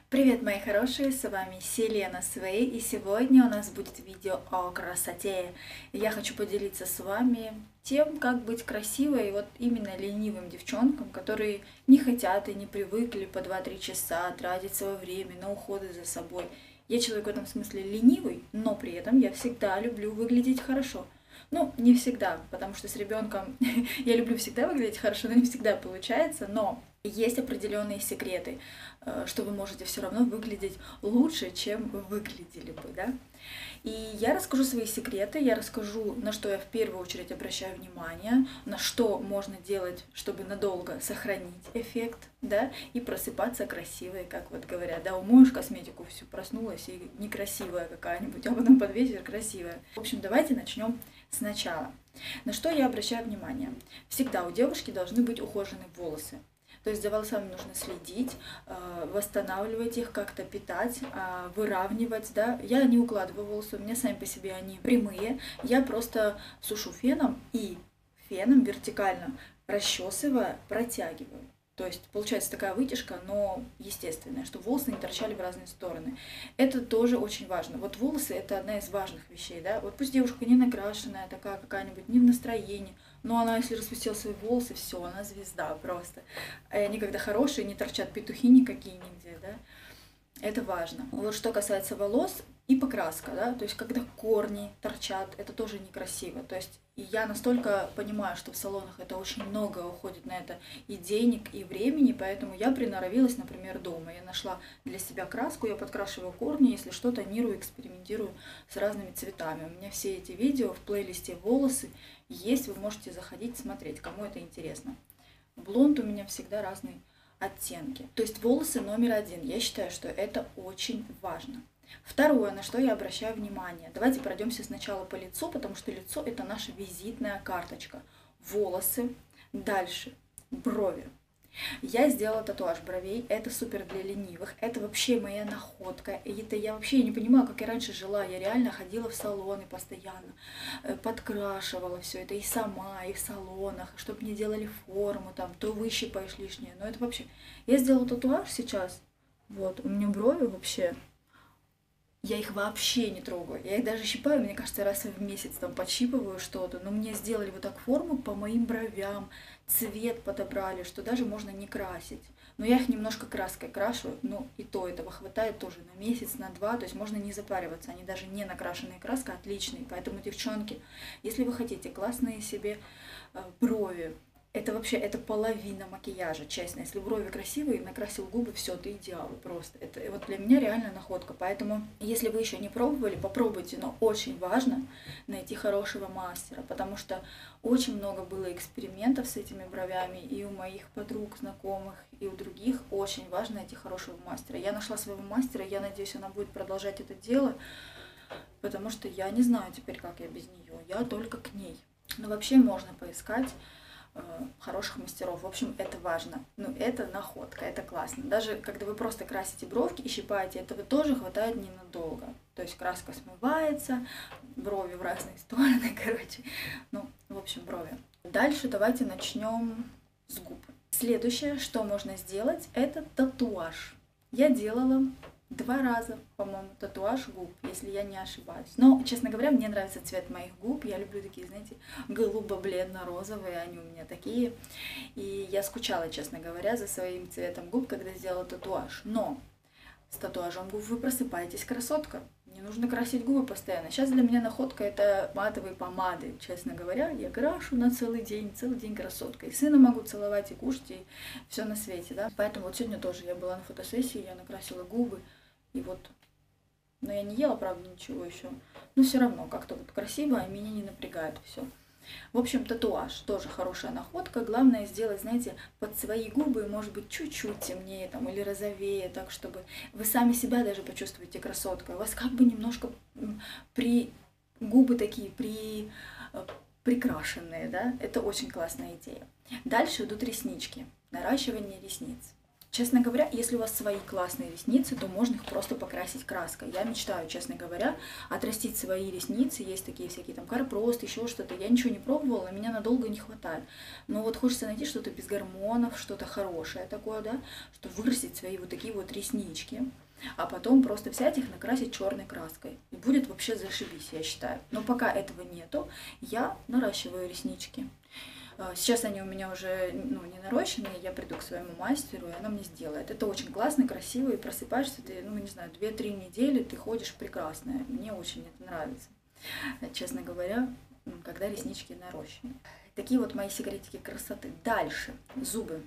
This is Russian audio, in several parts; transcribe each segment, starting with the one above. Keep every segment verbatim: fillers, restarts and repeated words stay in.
Привет, мои хорошие, с вами Селена Свей, и сегодня у нас будет видео о красоте. Я хочу поделиться с вами тем, как быть красивой вот именно ленивым девчонкам, которые не хотят и не привыкли по два-три часа тратить свое время на уходы за собой. Я человек в этом смысле ленивый, но при этом я всегда люблю выглядеть хорошо. Ну, не всегда, потому что с ребенком я люблю всегда выглядеть хорошо, но не всегда получается, но есть определенные секреты, э, что вы можете все равно выглядеть лучше, чем вы выглядели бы, да. И я расскажу свои секреты, я расскажу, на что я в первую очередь обращаю внимание, на что можно делать, чтобы надолго сохранить эффект, да, и просыпаться красивой, как вот говорят, да, умоешь косметику всю, проснулась и некрасивая какая-нибудь, а потом под вечер красивая. В общем, давайте начнем сначала. На что я обращаю внимание? Всегда у девушки должны быть ухоженные волосы. То есть за волосами нужно следить, восстанавливать их, как-то питать, выравнивать, да. Я не укладываю волосы, у меня сами по себе они прямые. Я просто сушу феном и феном вертикально расчесывая, протягиваю. То есть получается такая вытяжка, но естественная, чтобы волосы не торчали в разные стороны. Это тоже очень важно. Вот волосы — это одна из важных вещей, да. Вот пусть девушка не накрашенная, такая какая-нибудь, не в настроении, но она, если распустила свои волосы, все, она звезда просто. И они когда хорошие, не торчат петухи никакие нигде, да. Это важно. Вот что касается волос и покраска, да, то есть когда корни торчат, это тоже некрасиво. То есть и я настолько понимаю, что в салонах это очень много уходит на это и денег, и времени, поэтому я приноровилась, например, дома. Я нашла для себя краску, я подкрашиваю корни, если что, тонирую, экспериментирую с разными цветами. У меня все эти видео в плейлисте «Волосы» есть, вы можете заходить, смотреть, кому это интересно. Блонд у меня всегда разный оттенки. То есть волосы номер один. Я считаю, что это очень важно. Второе, на что я обращаю внимание. Давайте пройдемся сначала по лицу, потому что лицо — это наша визитная карточка. Волосы. Дальше. Брови. Я сделала татуаж бровей, это супер для ленивых, это вообще моя находка, и это я вообще не понимаю, как я раньше жила, я реально ходила в салоны постоянно, подкрашивала все это и сама, и в салонах, чтобы мне делали форму, там, то выщипаешь лишнее, но это вообще, я сделала татуаж сейчас, вот, у меня брови вообще, я их вообще не трогаю, я их даже щипаю, мне кажется, раз в месяц там подщипываю что-то, но мне сделали вот так форму по моим бровям, цвет подобрали, что даже можно не красить. Но я их немножко краской крашу, ну и то этого хватает тоже на месяц, на два, то есть можно не запариваться, они даже не накрашенные краска, отличные. Поэтому, девчонки, если вы хотите классные себе брови, это вообще, это половина макияжа, честно. Если брови красивые, накрасил губы, все, ты идеал просто. Это вот для меня реально находка. Поэтому, если вы еще не пробовали, попробуйте. Но очень важно найти хорошего мастера, потому что очень много было экспериментов с этими бровями и у моих подруг, знакомых, и у других. Очень важно найти хорошего мастера. Я нашла своего мастера, я надеюсь, она будет продолжать это дело, потому что я не знаю теперь, как я без нее. Я только к ней. Но вообще можно поискать хороших мастеров. В общем, это важно. Ну, это находка, это классно. Даже когда вы просто красите бровки и щипаете, этого тоже хватает ненадолго. То есть краска смывается, брови в разные стороны, короче. Ну, в общем, брови. Дальше давайте начнем с губ. Следующее, что можно сделать, это татуаж. Я делала два раза, по-моему, татуаж губ, если я не ошибаюсь. Но, честно говоря, мне нравится цвет моих губ. Я люблю такие, знаете, голубо-бледно-розовые, они у меня такие. И я скучала, честно говоря, за своим цветом губ, когда сделала татуаж. Но с татуажом губ вы просыпаетесь, красотка. Не нужно красить губы постоянно. Сейчас для меня находка — это матовые помады. Честно говоря, я крашу на целый день, целый день красотка. И сына могу целовать, и кушать, и все на свете, да. Поэтому вот сегодня тоже я была на фотосессии, я накрасила губы. И вот, но я не ела, правда, ничего еще. Но все равно как-то вот красиво, и меня не напрягает все. В общем, татуаж тоже хорошая находка. Главное сделать, знаете, под свои губы, может быть, чуть-чуть темнее там, или розовее, так, чтобы вы сами себя даже почувствуете красоткой. У вас как бы немножко при губы такие при прикрашенные, да? Это очень классная идея. Дальше идут реснички. Наращивание ресниц. Честно говоря, если у вас свои классные ресницы, то можно их просто покрасить краской. Я мечтаю, честно говоря, отрастить свои ресницы. Есть такие всякие там карпрост, еще что-то. Я ничего не пробовала, меня надолго не хватает. Но вот хочется найти что-то без гормонов, что-то хорошее такое, да, что вырастить свои вот такие вот реснички, а потом просто взять их, накрасить черной краской. И будет вообще зашибись, я считаю. Но пока этого нету, я наращиваю реснички. Сейчас они у меня уже ну, не нарощенные, я приду к своему мастеру, и она мне сделает. Это очень классно, красиво, и просыпаешься ты, ну, не знаю, две-три недели ты ходишь прекрасная. Мне очень это нравится, честно говоря, когда реснички нарощены. Такие вот мои секретики красоты. Дальше, зубы.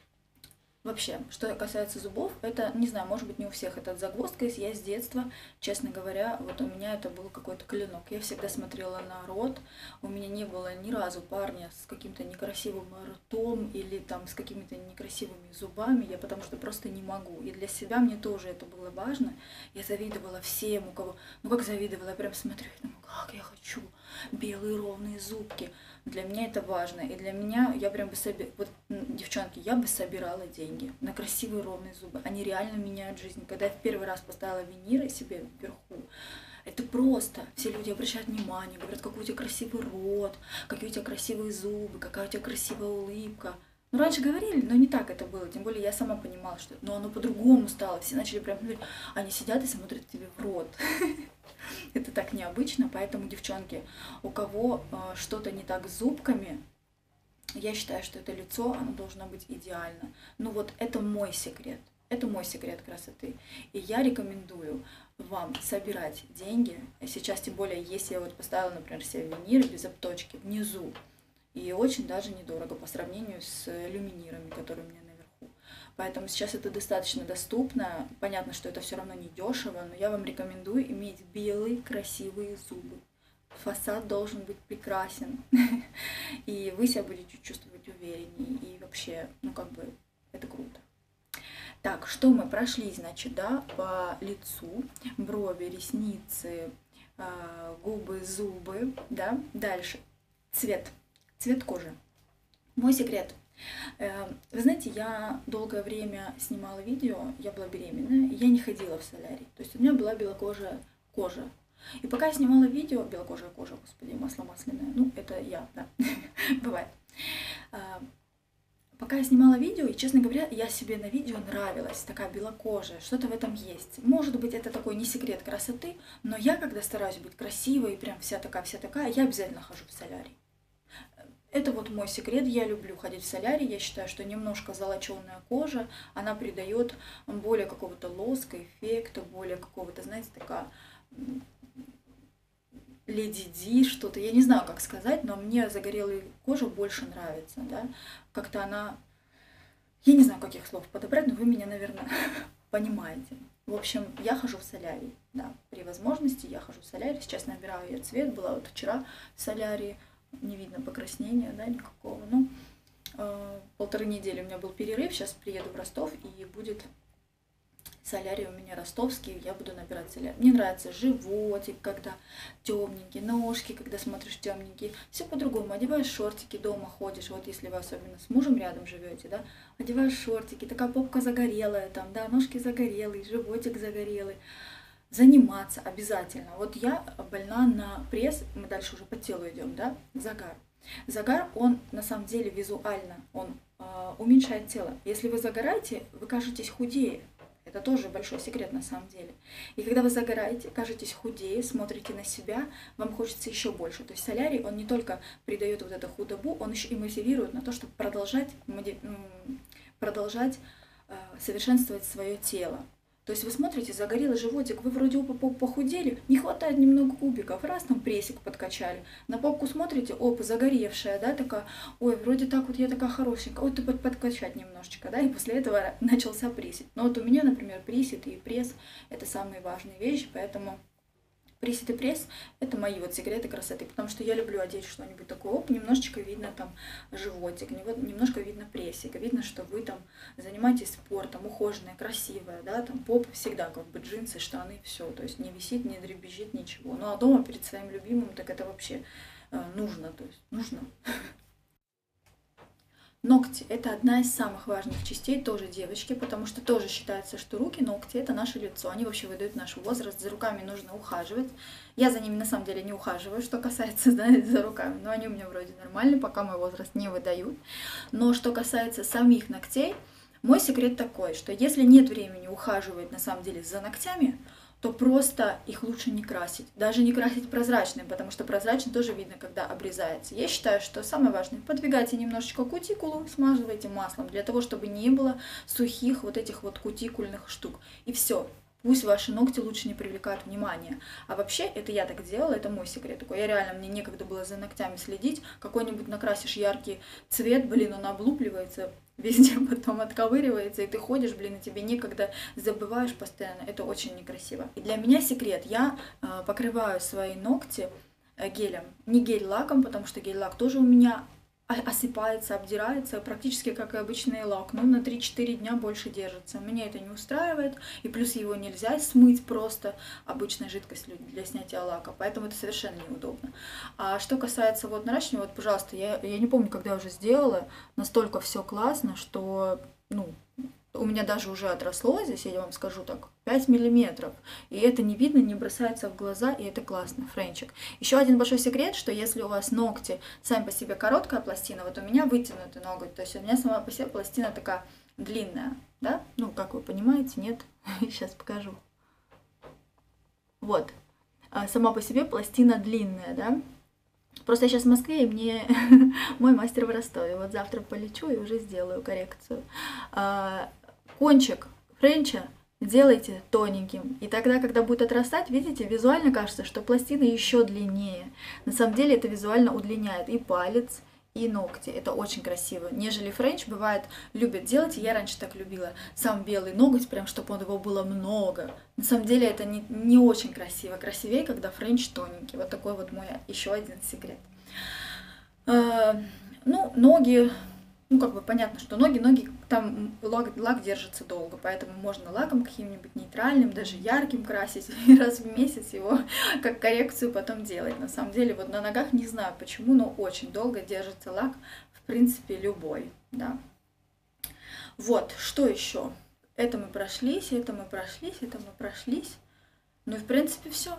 Вообще, что касается зубов, это, не знаю, может быть, не у всех это загвоздка есть. Я с детства, честно говоря, вот у меня это был какой-то клинок. Я всегда смотрела на рот. У меня не было ни разу парня с каким-то некрасивым ртом или там с какими-то некрасивыми зубами. Я потому что просто не могу. И для себя мне тоже это было важно. Я завидовала всем, у кого... Ну, как завидовала, я прям смотрю и думаю, как я хочу белые ровные зубки. Для меня это важно. И для меня, я прям бы собирала... Вот, девчонки, я бы собирала деньги на красивые ровные зубы. Они реально меняют жизнь. Когда я в первый раз поставила виниры себе вверху, это просто. Все люди обращают внимание, говорят, какой у тебя красивый рот, какие у тебя красивые зубы, какая у тебя красивая улыбка. Ну, раньше говорили, но не так это было. Тем более я сама понимала, что но оно по-другому стало. Все начали прям говорить, они сидят и смотрят тебе в рот. Это так необычно, поэтому, девчонки, у кого э, что-то не так с зубками, я считаю, что это лицо, оно должно быть идеально. Ну вот это мой секрет, это мой секрет красоты. И я рекомендую вам собирать деньги. Сейчас, тем более, если я вот поставила, например, себе виниры без обточки внизу, и очень даже недорого по сравнению с люминирами, которые у меня наверху. Поэтому сейчас это достаточно доступно. Понятно, что это все равно не дешево, но я вам рекомендую иметь белые красивые зубы. Фасад должен быть прекрасен, и вы себя будете чувствовать увереннее, и вообще, ну как бы, это круто. Так, что мы прошли, значит, да, по лицу, брови, ресницы, губы, зубы, да, дальше, цвет, цвет кожи. Мой секрет. Вы знаете, я долгое время снимала видео, я была беременная, и я не ходила в солярий, то есть у меня была белокожая кожа. И пока я снимала видео, белокожая кожа, господи, масло масляное, ну, это я, да, бывает. Пока я снимала видео, и, честно говоря, я себе на видео нравилась, такая белокожая, что-то в этом есть. Может быть, это такой не секрет красоты, но я, когда стараюсь быть красивой, и прям вся такая, вся такая, я обязательно хожу в солярий. Это вот мой секрет, я люблю ходить в солярий, я считаю, что немножко золоченая кожа, она придает более какого-то лоска, эффекта, более какого-то, знаете, такая... Леди Ди, что-то, я не знаю, как сказать, но мне загорелая кожа больше нравится, да, как-то она, я не знаю, каких слов подобрать, но вы меня, наверное, понимаете. В общем, я хожу в солярий, да, при возможности я хожу в солярий, сейчас набираю я цвет, была вот вчера в солярии, не видно покраснения, да, никакого, ну, э, полторы недели у меня был перерыв, сейчас приеду в Ростов и будет... Солярий у меня ростовский, я буду набирать солярий. Мне нравится животик, когда темненький, ножки, когда смотришь темненькие. Все по-другому. Одеваешь шортики, дома ходишь. Вот если вы особенно с мужем рядом живете, да, одеваешь шортики, такая попка загорелая, там, да, ножки загорелые, животик загорелый. Заниматься обязательно. Вот я больна на пресс, мы дальше уже по телу идем, да, загар. Загар, он на самом деле визуально, он э, уменьшает тело. Если вы загораете, вы кажетесь худее. Это тоже большой секрет на самом деле. И когда вы загораете, кажетесь худее, смотрите на себя, вам хочется еще больше. То есть солярий, он не только придает вот эту худобу, он еще и мотивирует на то, чтобы продолжать, продолжать совершенствовать свое тело. То есть вы смотрите, загорелый животик, вы вроде опа похудели, не хватает немного кубиков, раз там прессик подкачали. На попку смотрите, опа, загоревшая, да, такая, ой, вроде так вот я такая хорошенькая, ой, ты подкачать немножечко, да, и после этого начался пресс. Но вот у меня, например, пресс и пресс – это самые важные вещи, поэтому пресс и пресс – это мои вот секреты красоты, потому что я люблю одеть что-нибудь такое, оп, немножечко видно там животик, немножко видно прессик, видно, что вы там занимаетесь спортом, ухоженная, красивая, да, там попа всегда как бы джинсы, штаны, все, то есть не висит, не дребезжит, ничего. Ну а дома перед своим любимым, так это вообще э, нужно, то есть нужно. Ногти — это одна из самых важных частей тоже девочки, потому что тоже считается, что руки, ногти — это наше лицо. Они вообще выдают наш возраст. За руками нужно ухаживать. Я за ними на самом деле не ухаживаю, что касается, да, за руками. Но они у меня вроде нормальные, пока мой возраст не выдают. Но что касается самих ногтей, мой секрет такой, что если нет времени ухаживать на самом деле за ногтями, то просто их лучше не красить. Даже не красить прозрачным, потому что прозрачный тоже видно, когда обрезается. Я считаю, что самое важное, подвигайте немножечко кутикулу, смазывайте маслом, для того, чтобы не было сухих вот этих вот кутикульных штук. И все. Пусть ваши ногти лучше не привлекают внимания. А вообще, это я так делала, это мой секрет такой. Я реально, мне некогда было за ногтями следить. Какой-нибудь накрасишь яркий цвет, блин, он облупливается, везде потом отковыривается, и ты ходишь, блин, и тебе некогда, забываешь постоянно. Это очень некрасиво. И для меня секрет. Я э, покрываю свои ногти э, гелем. Не гель-лаком, потому что гель-лак тоже у меня осыпается, обдирается, практически как и обычный лак, но на три-четыре дня больше держится. Меня это не устраивает, и плюс его нельзя смыть просто обычной жидкостью для снятия лака, поэтому это совершенно неудобно. А что касается вот наращивания, вот, пожалуйста, я, я не помню, когда я уже сделала, настолько все классно, что, ну, у меня даже уже отросло здесь, я вам скажу так, пять миллиметров. И это не видно, не бросается в глаза, и это классно, френчик. Еще один большой секрет, что если у вас ногти сами по себе короткая пластина, вот у меня вытянутый ноготь, то есть у меня сама по себе пластина такая длинная, да? Ну, как вы понимаете, нет? Сейчас покажу. Вот. Сама по себе пластина длинная, да? Просто я сейчас в Москве, и мне мой мастер в Ростове. Вот завтра полечу и уже сделаю коррекцию. Кончик френча делайте тоненьким. И тогда, когда будет отрастать, видите, визуально кажется, что пластина еще длиннее. На самом деле это визуально удлиняет и палец, и ногти. Это очень красиво. Нежели френч, бывает, любят делать, и я раньше так любила, сам белый ноготь, прям, чтобы он его было много. На самом деле это не, не очень красиво. Красивее, когда френч тоненький. Вот такой вот мой еще один секрет. А, ну, ноги... Ну, как бы понятно, что ноги, ноги, там лак, лак держится долго, поэтому можно лаком каким-нибудь нейтральным, даже ярким красить, и раз в месяц его как коррекцию потом делать. На самом деле, вот на ногах не знаю почему, но очень долго держится лак, в принципе, любой, да. Вот, что еще? Это мы прошлись, это мы прошлись, это мы прошлись. Ну и, в принципе, все.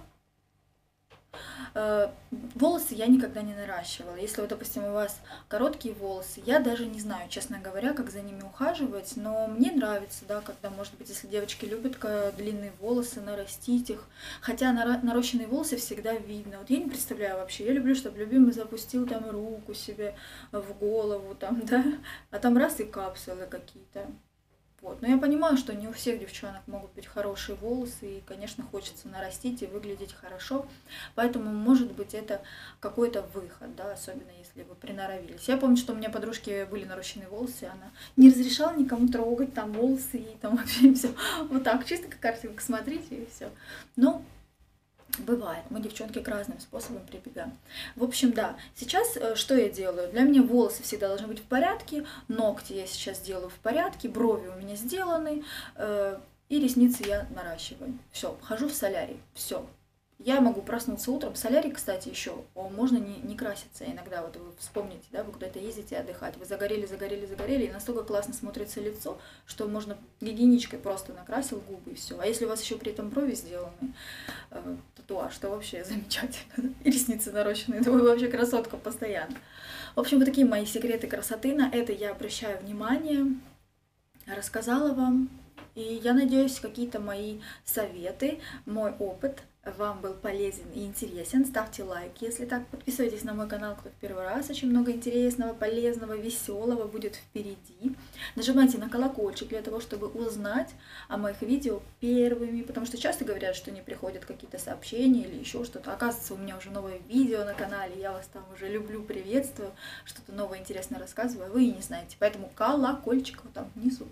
Волосы я никогда не наращивала. Если, вот, допустим, у вас короткие волосы, я даже не знаю, честно говоря, как за ними ухаживать, но мне нравится, да, когда, может быть, если девочки любят длинные волосы, нарастить их. Хотя нарощенные волосы всегда видно. Вот я не представляю вообще, я люблю, чтобы любимый запустил там руку себе в голову, там, да, а там раз и капсулы какие-то. Вот. Но я понимаю, что не у всех девчонок могут быть хорошие волосы, и, конечно, хочется нарастить и выглядеть хорошо. Поэтому, может быть, это какой-то выход, да, особенно если вы приноровились. Я помню, что у меня подружки были наращенные волосы, она не разрешала никому трогать там волосы и там вообще все. Вот так, чисто как картинка, смотрите, и все. Но бывает, мы, девчонки, к разным способам прибегаем. В общем, да, сейчас что я делаю? Для меня волосы всегда должны быть в порядке, ногти я сейчас делаю в порядке, брови у меня сделаны, э, и ресницы я наращиваю. Все, хожу в солярий, все. Я могу проснуться утром. Солярий, кстати, еще можно не, не краситься иногда. Вот вы вспомните, да, вы куда-то ездите отдыхать, вы загорели, загорели, загорели, и настолько классно смотрится лицо, что можно гигиеничкой просто накрасил губы и все. А если у вас еще при этом брови сделаны, э, татуаж, то вообще замечательно. И ресницы нарощенные, то вы вообще красотка постоянно. В общем, вот такие мои секреты красоты. На это я обращаю внимание, рассказала вам. И я надеюсь, какие-то мои советы, мой опыт вам был полезен и интересен. Ставьте лайк, если так. Подписывайтесь на мой канал, кто в первый раз. Очень много интересного, полезного, веселого будет впереди. Нажимайте на колокольчик для того, чтобы узнать о моих видео первыми. Потому что часто говорят, что не приходят какие-то сообщения или еще что-то. Оказывается, у меня уже новое видео на канале. Я вас там уже люблю, приветствую. Что-то новое интересное рассказываю, а вы и не знаете. Поэтому колокольчик вот там внизу.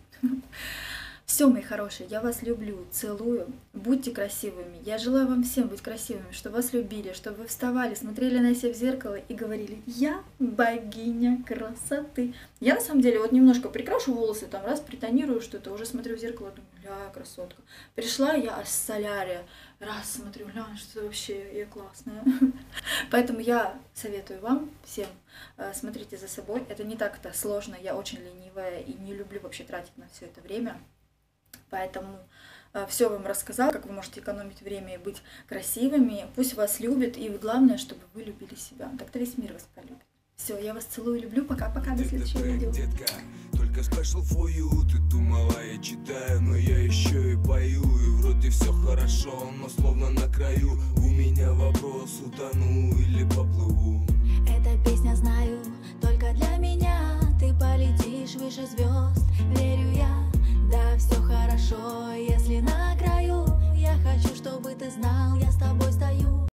Все, мои хорошие, я вас люблю, целую, будьте красивыми. Я желаю вам всем быть красивыми, чтобы вас любили, чтобы вы вставали, смотрели на себя в зеркало и говорили: я богиня красоты. Я на самом деле вот немножко прикрашу волосы, там раз притонирую что-то, уже смотрю в зеркало, думаю: бля, красотка. Пришла я аж с солярия, раз смотрю, глянь, что вообще я классная. Поэтому я советую вам всем, смотрите за собой. Это не так-то сложно, я очень ленивая и не люблю вообще тратить на все это время. Поэтому все вам рассказала, как вы можете экономить время и быть красивыми. Пусть вас любят, и главное, чтобы вы любили себя. Так-то весь мир вас полюбит. Все, я вас целую, люблю. Пока-пока, до следующего видео. Детка, только special for you. Ты думала, я читаю, но я еще и пою. И вроде все хорошо, но словно на краю. У меня вопрос, утону или поплыву. Эта песня знаю только для меня. Ты полетишь выше звезд, верю я. Да, все хорошо, если на